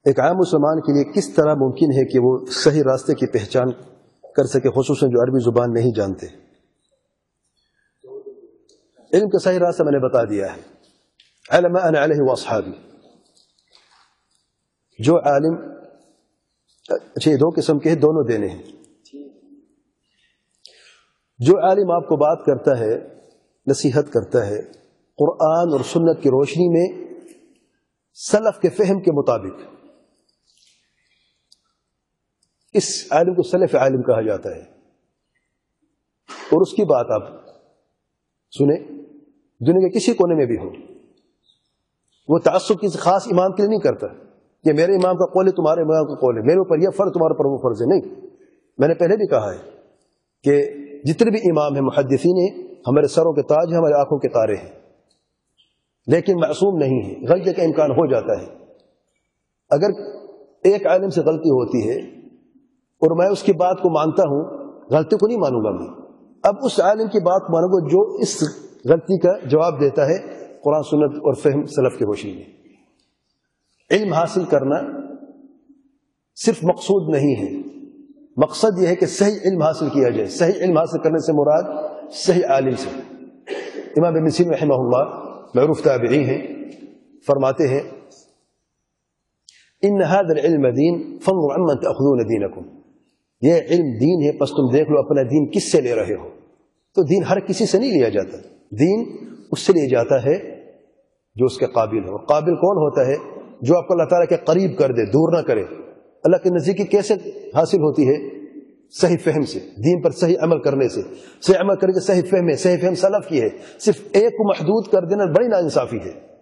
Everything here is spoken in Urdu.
ایک عام مسلمان کے لیے کس طرح ممکن ہے کہ وہ صحیح راستے کی پہچان کر سکے، خصوصاً جو عربی زبان نہیں جانتے؟ علم کا صحیح راستہ میں نے بتا دیا ہے، علم انا علیہ واصحابی. جو عالم، اچھا یہ دو قسم کے ہیں، دونوں دینے ہیں. جو عالم آپ کو بات کرتا ہے، نصیحت کرتا ہے قرآن اور سنت کی روشنی میں سلف کے فہم کے مطابق، اس عالم کو سلف عالم کہا جاتا ہے. اور اس کی بات آپ سنیں، دنیا کے کسی کونے میں بھی ہو. وہ تعصب کسی خاص امام کے لیے نہیں کرتا کہ میرے امام کا قول ہے تمہارے امام کا قول ہے، میرے اوپر یہ فرض تمہارے اوپر وہ فرض ہے. نہیں، میں نے پہلے بھی کہا ہے کہ جتنے بھی امام ہیں محدثین ہیں ہمارے سروں کے تاج ہیں، ہمارے آنکھوں کے تارے ہیں، لیکن معصوم نہیں ہے، غلطی کا امکان ہو جاتا ہے. اگر ایک عالم سے غلطی ہوتی ہے اور میں اس کی بات کو مانتا ہوں، غلطی کو نہیں مانوں گا میں. اب اس عالم کی بات مانوں گا جو اس غلطی کا جواب دیتا ہے قرآن سنت اور فہم سلف کی روشنی میں. علم حاصل کرنا صرف مقصود نہیں ہے، مقصد یہ ہے کہ صحیح علم حاصل کیا جائے. صحیح علم حاصل کرنے سے مراد صحیح عالم سے. امام ابن سیرین رحمہ اللہ معروف تابعی ہیں، فرماتے ہیں ان هذا العلم دین فانظروا عمن تأخذون دینکم. یہ علم دین ہے، پس تم دیکھ لو اپنا دین کس سے لے رہے ہو. تو دین ہر کسی سے نہیں لیا جاتا، دین اس سے لیا جاتا ہے جو اس کے قابل ہو. قابل کون ہوتا ہے؟ جو آپ کو اللہ تعالیٰ کے قریب کر دے، دور نہ کرے. اللہ کے نزدیکی کیسے حاصل ہوتی ہے؟ صحیح فہم سے، دین پر صحیح عمل کرنے سے. صحیح عمل کرنے کے صحیح فہم ہے، صحیح فہم سلف کی ہے. صرف ایک کو محدود کر دینا بڑی ناانصافی ہے.